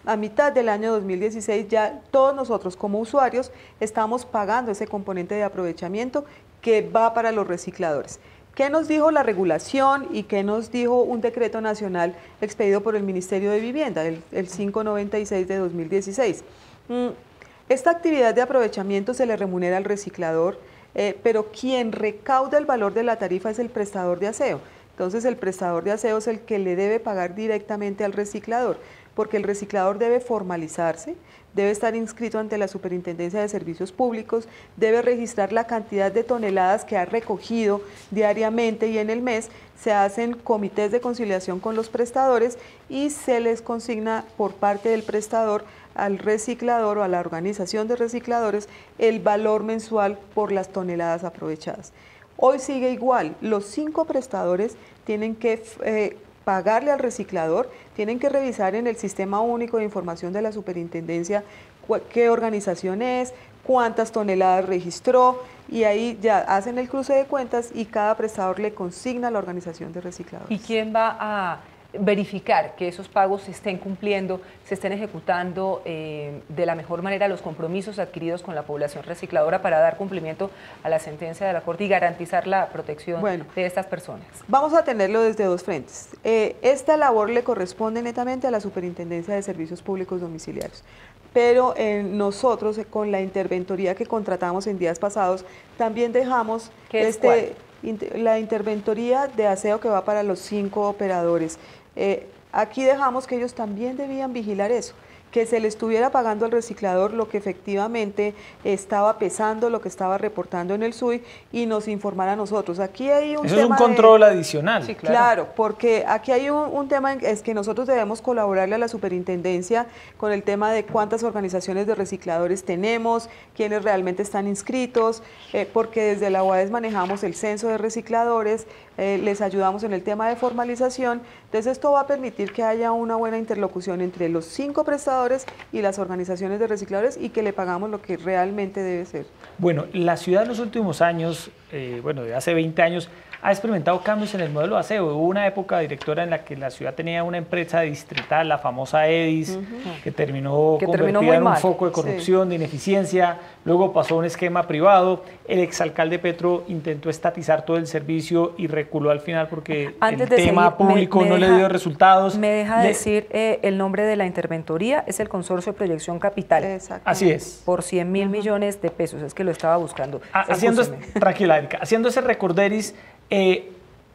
a mitad del año dos mil dieciséis ya todos nosotros como usuarios estamos pagando ese componente de aprovechamiento que va para los recicladores. ¿Qué nos dijo la regulación y qué nos dijo un decreto nacional expedido por el Ministerio de Vivienda, el, el quinientos noventa y seis de dos mil dieciséis? Mm, esta actividad de aprovechamiento se le remunera al reciclador, eh, pero quien recauda el valor de la tarifa es el prestador de aseo. Entonces el prestador de aseo es el que le debe pagar directamente al reciclador, porque el reciclador debe formalizarse, debe estar inscrito ante la Superintendencia de Servicios Públicos, debe registrar la cantidad de toneladas que ha recogido diariamente y en el mes, se hacen comités de conciliación con los prestadores y se les consigna por parte del prestador al reciclador o a la organización de recicladores el valor mensual por las toneladas aprovechadas. Hoy sigue igual, los cinco prestadores tienen que eh, pagarle al reciclador, tienen que revisar en el Sistema Único de Información de la Superintendencia qué organización es, cuántas toneladas registró y ahí ya hacen el cruce de cuentas y cada prestador le consigna a la organización de recicladores.
¿Y quién va a verificar que esos pagos se estén cumpliendo, se estén ejecutando eh, de la mejor manera los compromisos adquiridos con la población recicladora para dar cumplimiento a la sentencia de la Corte y garantizar la protección bueno, de estas personas?
Vamos a tenerlo desde dos frentes. Eh, esta labor le corresponde netamente a la Superintendencia de Servicios Públicos Domiciliarios, pero eh, nosotros eh, con la interventoría que contratamos en días pasados también dejamos
¿Qué
este, inter, la interventoría de aseo que va para los cinco operadores. Eh, aquí dejamos que ellos también debían vigilar eso, que se le estuviera pagando al reciclador lo que efectivamente estaba pesando, lo que estaba reportando en el S U I y nos informara a nosotros. Aquí hay un
Eso
tema
es un control
de,
adicional.
Sí, claro. claro, porque aquí hay un, un tema, en, es que nosotros debemos colaborarle a la superintendencia con el tema de cuántas organizaciones de recicladores tenemos, quiénes realmente están inscritos, eh, porque desde la U A D E S manejamos el censo de recicladores, eh, les ayudamos en el tema de formalización, entonces esto va a permitir que haya una buena interlocución entre los cinco prestadores y las organizaciones de recicladores y que le pagamos lo que realmente debe ser.
Bueno, la ciudad en los últimos años, eh, bueno, de hace veinte años, ha experimentado cambios en el modelo de aseo. Hubo una época, directora, en la que la ciudad tenía una empresa distrital, la famosa EDIS, uh-huh. que terminó
que
convertida
terminó
en un
mal.
foco de corrupción, sí. de ineficiencia, luego pasó a un esquema privado, el exalcalde Petro intentó estatizar todo el servicio y reculó al final porque
Antes
el tema
seguir,
público
me, me
no
deja,
le dio resultados.
Me deja
le,
decir eh, el nombre de la interventoría, es el Consorcio de Proyección Capital.
Así es.
Por cien mil uh-huh. millones de pesos, es que lo estaba buscando.
Ah, haciendo, tranquila, Erika, haciendo ese recorderis, eh,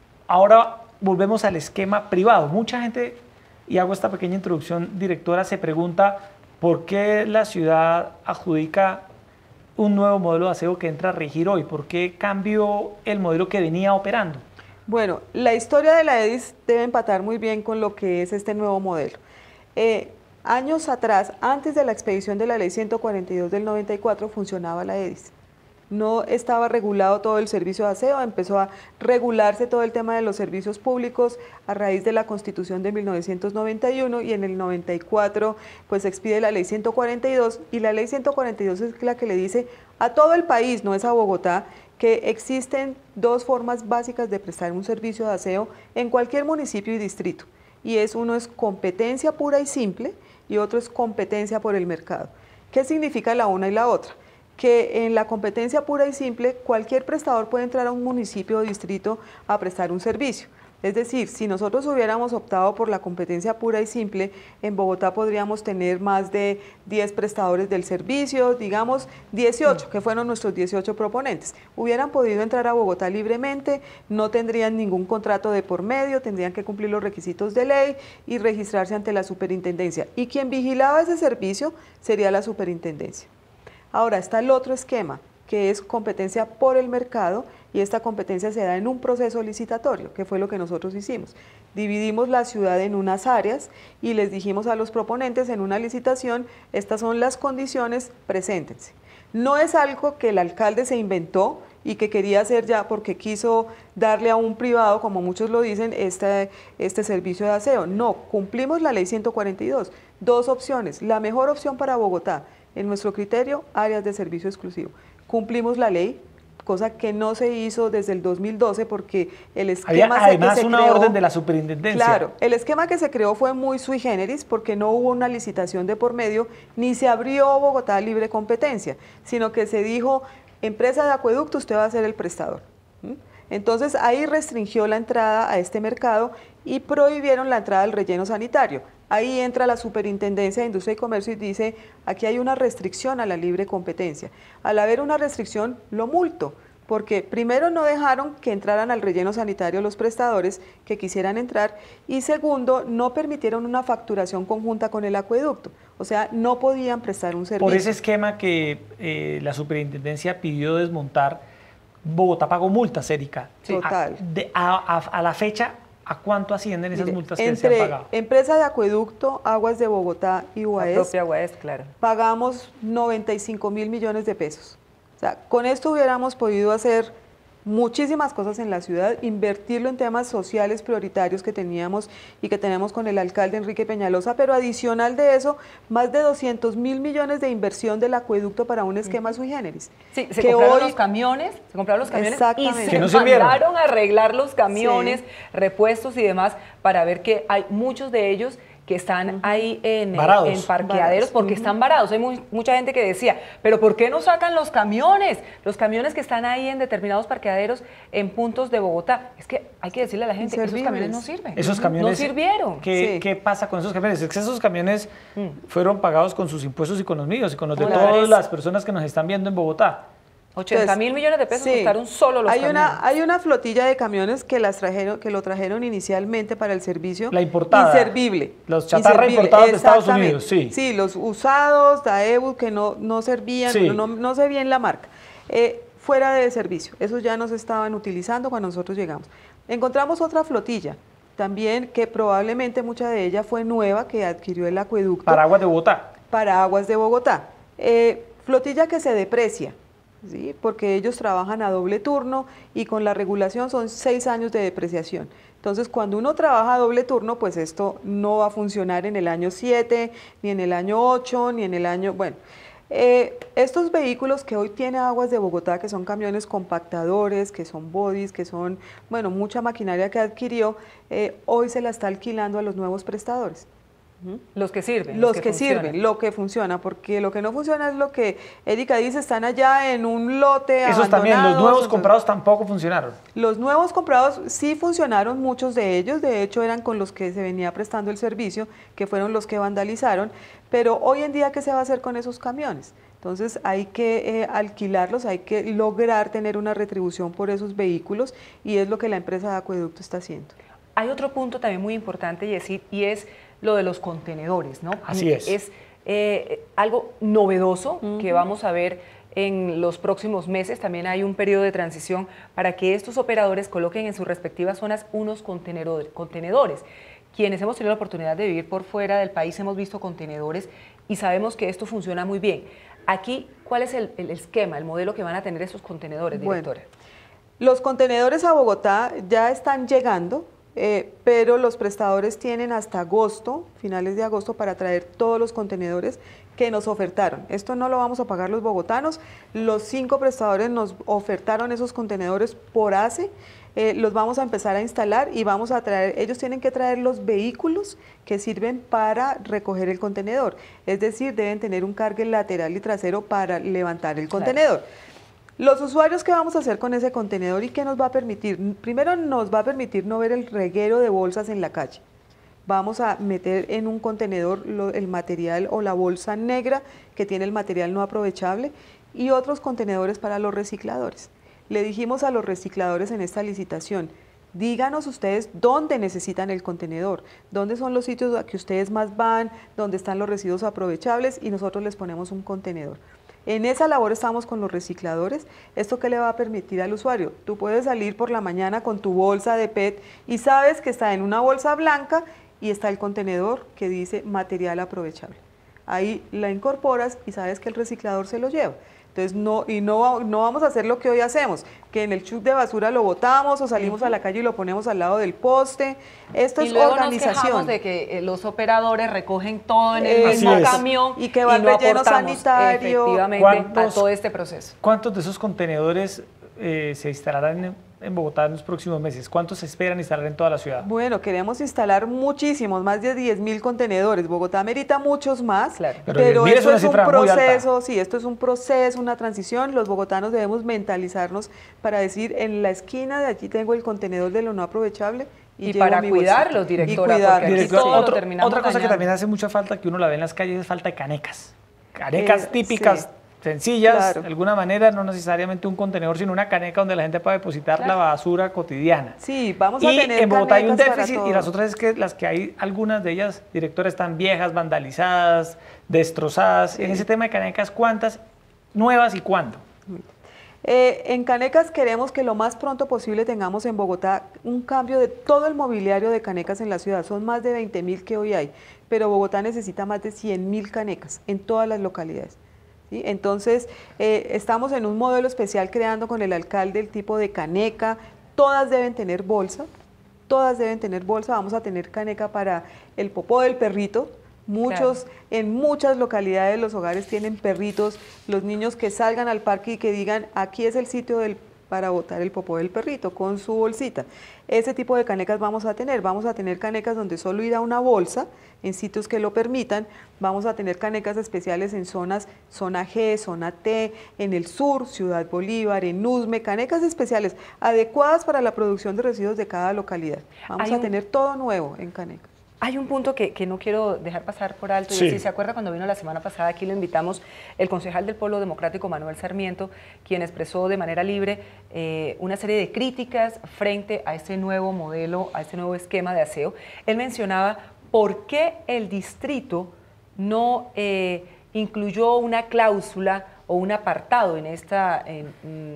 ahora volvemos al esquema privado. Mucha gente, y hago esta pequeña introducción, directora, se pregunta por qué la ciudad adjudica un nuevo modelo de aseo que entra a regir hoy, por qué cambió el modelo que venía operando.
Bueno, la historia de la EDIS debe empatar muy bien con lo que es este nuevo modelo. Eh, años atrás, antes de la expedición de la ley ciento cuarenta y dos del noventa y cuatro, funcionaba la EDIS. No estaba regulado todo el servicio de aseo, empezó a regularse todo el tema de los servicios públicos a raíz de la Constitución de mil novecientos noventa y uno y en el noventa y cuatro pues se expide la ley ciento cuarenta y dos y la ley ciento cuarenta y dos es la que le dice a todo el país, no es a Bogotá, que existen dos formas básicas de prestar un servicio de aseo en cualquier municipio y distrito y es uno es competencia pura y simple y otro es competencia por el mercado. ¿Qué significa la una y la otra? Que en la competencia pura y simple cualquier prestador puede entrar a un municipio o distrito a prestar un servicio. Es decir, si nosotros hubiéramos optado por la competencia pura y simple, en Bogotá podríamos tener más de diez prestadores del servicio, digamos dieciocho, que fueron nuestros dieciocho proponentes. Hubieran podido entrar a Bogotá libremente, no tendrían ningún contrato de por medio, tendrían que cumplir los requisitos de ley y registrarse ante la superintendencia. Y quien vigilaba ese servicio sería la superintendencia. Ahora está el otro esquema, que es competencia por el mercado, y esta competencia se da en un proceso licitatorio, que fue lo que nosotros hicimos. Dividimos la ciudad en unas áreas y les dijimos a los proponentes en una licitación, estas son las condiciones, preséntense. No es algo que el alcalde se inventó y que quería hacer ya porque quiso darle a un privado, como muchos lo dicen, este, este servicio de aseo. No, cumplimos la ley ciento cuarenta y dos. Dos opciones, la mejor opción para Bogotá, en nuestro criterio, áreas de servicio exclusivo. Cumplimos la ley, cosa que no se hizo desde el dos mil doce porque el esquema
Había, además
que se
una
creó,
orden de la superintendencia.
Claro, el esquema que se creó fue muy sui generis porque no hubo una licitación de por medio, ni se abrió Bogotá libre competencia, sino que se dijo, empresa de acueducto, usted va a ser el prestador. ¿Mm? Entonces ahí restringió la entrada a este mercado y prohibieron la entrada al relleno sanitario. Ahí entra la Superintendencia de Industria y Comercio y dice, aquí hay una restricción a la libre competencia. Al haber una restricción, lo multo, porque primero no dejaron que entraran al relleno sanitario los prestadores que quisieran entrar y segundo, no permitieron una facturación conjunta con el acueducto. O sea, no podían prestar un servicio.
Por ese esquema que eh, la Superintendencia pidió desmontar, Bogotá pagó multas, Erika.
Sí. Total.
A, de, a, a, a la fecha, ¿a cuánto ascienden esas
Mire,
multas que
entre
se han pagado?
Empresa de Acueducto, Aguas de Bogotá y U A E S,
La propia U A E S, claro.
pagamos noventa y cinco mil millones de pesos. O sea, con esto hubiéramos podido hacer muchísimas cosas en la ciudad, invertirlo en temas sociales prioritarios que teníamos y que tenemos con el alcalde Enrique Peñalosa, pero adicional de eso, más de doscientos mil millones de inversión del acueducto para un esquema sui generis.
Sí, se
que
compraron
hoy,
los camiones, se compraron los camiones y
Exactamente.
se
Que no sirvieron.
mandaron a arreglar los camiones,
Sí.
repuestos y demás, para ver que hay muchos de ellos que están ahí en,
Varados.
en parqueaderos
Varados.
porque
Ujú.
están varados. Hay muy- mucha gente que decía, pero ¿por qué no sacan los camiones? Los camiones que están ahí en determinados parqueaderos en puntos de Bogotá. Es que hay que decirle a la gente, esos
Inservibles.
camiones no sirven.
Esos camiones,
no sirvieron.
¿Qué,
Sí.
¿Qué pasa con esos camiones? Es que esos camiones
Mm.
fueron pagados con sus impuestos y con los míos y con los de
Claro.
todas las personas que nos están viendo en Bogotá.
ochenta mil millones de pesos
Sí.
costaron solo los
hay
camiones.
Una, hay una flotilla de camiones que, las trajeron, que lo trajeron inicialmente para el servicio.
La importada.
Inservible.
Los chatarra
Inservible,
importados de Estados
exactamente.
Unidos, sí.
Sí, los usados, Daewoo, que no, no servían,
Sí.
no, no se bien la marca. Eh, fuera de servicio. Esos ya no se estaban utilizando cuando nosotros llegamos. Encontramos otra flotilla, también que probablemente mucha de ella fue nueva, que adquirió el acueducto.
Para Aguas de Bogotá.
Para Aguas de Bogotá. Eh, flotilla que se deprecia, ¿sí? Porque ellos trabajan a doble turno y con la regulación son seis años de depreciación. Entonces, cuando uno trabaja a doble turno, pues esto no va a funcionar en el año siete, ni en el año ocho, ni en el año... Bueno, eh, estos vehículos que hoy tiene Aguas de Bogotá, que son camiones compactadores, que son bodies, que son, bueno, mucha maquinaria que adquirió, eh, hoy se la está alquilando a los nuevos prestadores.
Los que sirven.
Los que
funcionan.
sirven, lo que funciona, porque lo que no funciona es lo que Erika dice, están allá en un lote
Esos también, los
abandonados,
nuevos
entonces-
comprados tampoco funcionaron.
Los nuevos comprados sí funcionaron, muchos de ellos, de hecho eran con los que se venía prestando el servicio, que fueron los que vandalizaron, pero hoy en día, ¿qué se va a hacer con esos camiones? Entonces hay que eh, alquilarlos, hay que lograr tener una retribución por esos vehículos y es lo que la empresa de acueducto está haciendo.
Hay otro punto también muy importante, Yesid, y es lo de los contenedores, ¿no?
Así es.
Es eh, algo novedoso
Ujú.
que vamos a ver en los próximos meses. También hay un periodo de transición para que estos operadores coloquen en sus respectivas zonas unos contenedores. contenedores. Quienes hemos tenido la oportunidad de vivir por fuera del país hemos visto contenedores y sabemos que esto funciona muy bien. Aquí, ¿cuál es el, el esquema, el modelo que van a tener esos contenedores, directora?
Bueno, los contenedores a Bogotá ya están llegando, eh, pero los prestadores tienen hasta agosto, finales de agosto, para traer todos los contenedores que nos ofertaron. Esto no lo vamos a pagar los bogotanos, los cinco prestadores nos ofertaron esos contenedores por A C E, eh, los vamos a empezar a instalar y vamos a traer, ellos tienen que traer los vehículos que sirven para recoger el contenedor, es decir, deben tener un cargue lateral y trasero para levantar el contenedor. Los usuarios, ¿qué vamos a hacer con ese contenedor y qué nos va a permitir? Primero nos va a permitir no ver el reguero de bolsas en la calle. Vamos a meter en un contenedor lo, el material o la bolsa negra que tiene el material no aprovechable y otros contenedores para los recicladores. Le dijimos a los recicladores en esta licitación, díganos ustedes dónde necesitan el contenedor, dónde son los sitios a que ustedes más van, dónde están los residuos aprovechables y nosotros les ponemos un contenedor. En esa labor estamos con los recicladores. ¿Esto qué le va a permitir al usuario? Tú puedes salir por la mañana con tu bolsa de P E T y sabes que está en una bolsa blanca y está el contenedor que dice material aprovechable. Ahí la incorporas y sabes que el reciclador se lo lleva. Entonces, no, y no, no vamos a hacer lo que hoy hacemos, que en el chute de basura lo botamos o salimos uh-huh. a la calle y lo ponemos al lado del poste. Esto
y
es
luego
organización.
Nos quejamos de que eh, los operadores recogen todo en el
Eh,
mismo
es.
camión
y que va
y no
relleno
aportamos
sanitario.
efectivamente a
¿Cuántos-
todo este proceso.
¿Cuántos de esos contenedores eh, se instalarán en, en Bogotá en los próximos meses? ¿Cuántos se esperan instalar en toda la ciudad?
Bueno, queremos instalar muchísimos, más de diez mil contenedores. Bogotá merita muchos más,
claro.
pero,
pero
esto
es,
es
un proceso, sí, esto es un proceso, una transición. Los bogotanos debemos mentalizarnos para decir, en la esquina de allí tengo el contenedor de lo no aprovechable.
Y, y para cuidarlos, directora,
cuidar.
porque aquí
Directora,
todo
otro,
lo terminamos
Otra cosa
dañando.
que también hace mucha falta, que uno la ve en las calles, es falta de canecas. Canecas
Eh,
típicas,
sí.
sencillas,
Claro.
de alguna manera, no necesariamente un contenedor, sino una caneca donde la gente pueda depositar
Claro.
la basura cotidiana.
Sí, vamos a
Y
tener
en Bogotá hay un
canecas para
déficit, y
todo.
las otras es que las que hay, algunas de ellas, directora, están viejas, vandalizadas, destrozadas.
Sí.
En ese tema de canecas, ¿cuántas nuevas y cuándo?
Eh, en Canecas queremos que lo más pronto posible tengamos en Bogotá un cambio de todo el mobiliario de canecas en la ciudad. Son más de veinte mil que hoy hay, pero Bogotá necesita más de cien mil canecas en todas las localidades. ¿Sí? Entonces, eh, estamos en un modelo especial creando con el alcalde el tipo de caneca. Todas deben tener bolsa, todas deben tener bolsa. Vamos a tener caneca para el popó del perrito. Muchos, claro. En muchas localidades los hogares tienen perritos, los niños que salgan al parque y que digan, aquí es el sitio del, para botar el popó del perrito, con su bolsita. Ese tipo de canecas vamos a tener, vamos a tener canecas donde solo irá una bolsa, en sitios que lo permitan, vamos a tener canecas especiales en zonas, zona G, zona T, en el sur, Ciudad Bolívar, en Usme, canecas especiales, adecuadas para la producción de residuos de cada localidad. Vamos
Hay
a
un...
tener todo nuevo en canecas.
Hay un punto que, que no quiero dejar pasar por alto,
sí.
y si se acuerda cuando vino la semana pasada, aquí lo invitamos, el concejal del Polo Democrático Manuel Sarmiento, quien expresó de manera libre eh, una serie de críticas frente a este nuevo modelo, a este nuevo esquema de aseo. Él mencionaba por qué el distrito no eh, incluyó una cláusula o un apartado en, esta, en,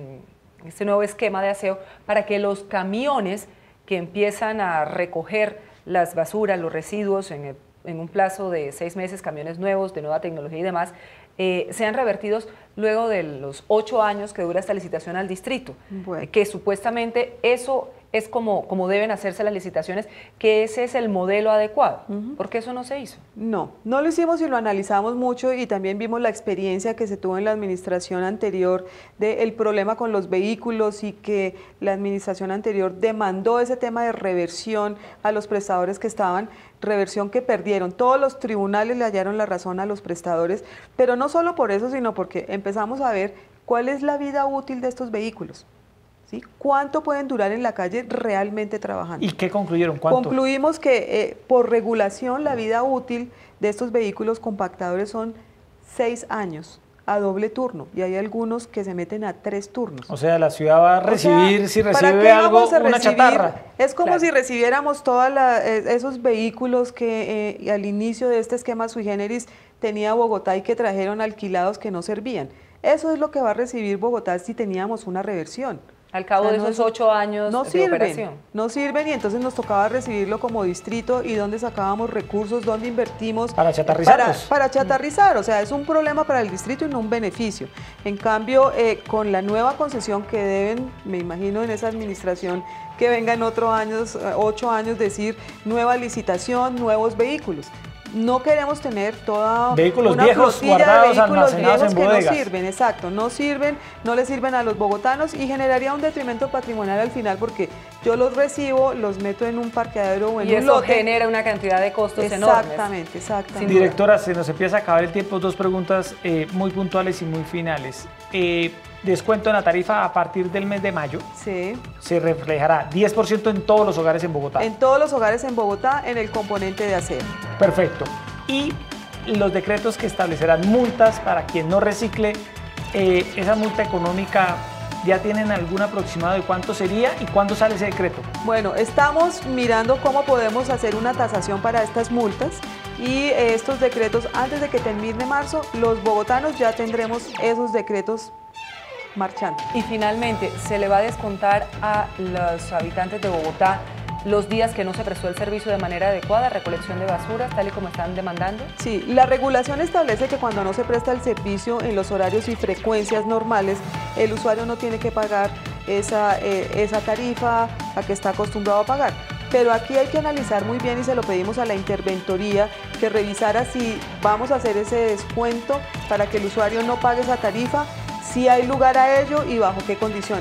en este nuevo esquema de aseo para que los camiones que empiezan a recoger las basuras, los residuos en, el, en un plazo de seis meses, camiones nuevos, de nueva tecnología y demás, eh, sean revertidos luego de los ocho años que dura esta licitación al distrito. Bueno. Que supuestamente eso es como, como deben hacerse las licitaciones, que ese es el modelo adecuado. Uh-huh. ¿Por qué eso no se hizo?
No, no lo hicimos y lo analizamos mucho, y también vimos la experiencia que se tuvo en la administración anterior del problema con los vehículos, y que la administración anterior demandó ese tema de reversión a los prestadores que estaban, reversión que perdieron. Todos los tribunales le hallaron la razón a los prestadores, pero no solo por eso, sino porque empezamos a ver cuál es la vida útil de estos vehículos. ¿Sí? ¿Cuánto pueden durar en la calle realmente trabajando?
¿Y qué concluyeron? ¿Cuánto?
Concluimos que eh, por regulación la vida útil de estos vehículos compactadores son seis años a doble turno, y hay algunos que se meten a tres turnos.
O sea, la ciudad va a recibir, o sea, si recibe algo, una
recibir?
chatarra.
Es como
claro.
si recibiéramos todos esos vehículos que eh, al inicio de este esquema sui generis tenía Bogotá y que trajeron alquilados que no servían. Eso es lo que va a recibir Bogotá si teníamos una reversión.
Al cabo o sea, de esos no, ocho años
no
de
sirven,
operación.
No sirven, y entonces nos tocaba recibirlo como distrito, y dónde sacábamos recursos, dónde invertimos.
Para chatarrizarlos.
Para, para chatarrizar, o sea, es un problema para el distrito y no un beneficio. En cambio, eh, con la nueva concesión que deben, me imagino en esa administración, que venga en otros años, ocho años, decir nueva licitación, nuevos vehículos. No queremos tener toda
vehículos
una
viejos
flotilla
guardados,
de vehículos
almacenados
viejos
en
que
bodegas.
no sirven, exacto, no sirven, no le sirven a los bogotanos, y generaría un detrimento patrimonial al final, porque yo los recibo, los meto en un parqueadero o en
y
un
eso
lote.
genera una cantidad de costos
exactamente,
enormes.
Exactamente, exactamente.
Directora, se nos empieza a acabar el tiempo. Dos preguntas eh, muy puntuales y muy finales. Eh, descuento en la tarifa a partir del mes de mayo.
Sí.
Se reflejará diez por ciento en todos los hogares en Bogotá.
En todos los hogares en Bogotá, en el componente de aseo.
Perfecto. Y los decretos que establecerán multas para quien no recicle, eh, esa multa económica, ¿ya tienen algún aproximado de cuánto sería y cuándo sale ese decreto?
Bueno, estamos mirando cómo podemos hacer una tasación para estas multas, y eh, estos decretos, antes de que termine marzo, los bogotanos ya tendremos esos decretos marchando.
Y finalmente, ¿se le va a descontar a los habitantes de Bogotá los días que no se prestó el servicio de manera adecuada, recolección de basuras, tal y como están demandando?
Sí, la regulación establece que cuando no se presta el servicio en los horarios y frecuencias normales, el usuario no tiene que pagar esa, eh, esa tarifa a que está acostumbrado a pagar. Pero aquí hay que analizar muy bien, y se lo pedimos a la interventoría, que revisara si vamos a hacer ese descuento para que el usuario no pague esa tarifa, si hay lugar a ello y bajo qué condiciones.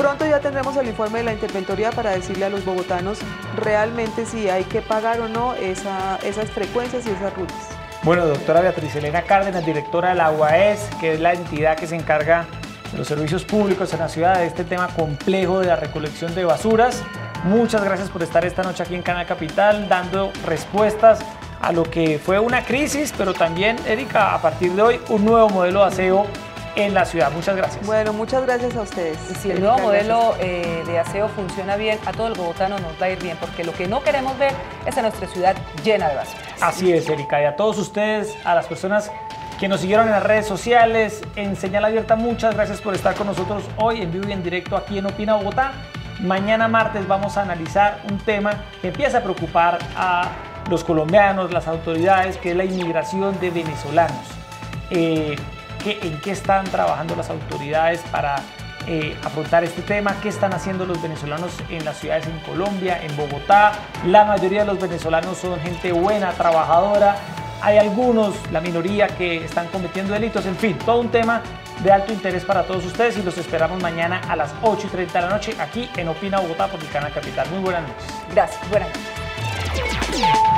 Pronto ya tendremos el informe de la interventoría para decirle a los bogotanos realmente si hay que pagar o no esa, esas frecuencias y esas rutas.
Bueno, doctora Beatriz Elena Cárdenas, directora de la U A E S, que es la entidad que se encarga de los servicios públicos en la ciudad, de este tema complejo de la recolección de basuras. Muchas gracias por estar esta noche aquí en Canal Capital, dando respuestas a lo que fue una crisis, pero también, Erika, a partir de hoy, un nuevo modelo de aseo en la ciudad. Muchas gracias.
Bueno, muchas gracias a ustedes.
Y si el nuevo modelo eh, de aseo funciona bien, a todo el bogotano nos va a ir bien, porque lo que no queremos ver es a nuestra ciudad llena de basuras.
Así es, Erika, y a todos ustedes, a las personas que nos siguieron en las redes sociales, en Señal Abierta, muchas gracias por estar con nosotros hoy en vivo y en directo aquí en Opina Bogotá. Mañana martes vamos a analizar un tema que empieza a preocupar a los colombianos, las autoridades, que es la inmigración de venezolanos. Eh, ¿qué, ¿En qué están trabajando las autoridades para eh, afrontar este tema? ¿Qué están haciendo los venezolanos en las ciudades en Colombia, en Bogotá? La mayoría de los venezolanos son gente buena, trabajadora. Hay algunos, la minoría, que están cometiendo delitos. En fin, todo un tema de alto interés para todos ustedes y los esperamos mañana a las ocho y treinta de la noche aquí en Opina Bogotá por el Canal Capital. Muy buenas noches.
Gracias, buenas noches.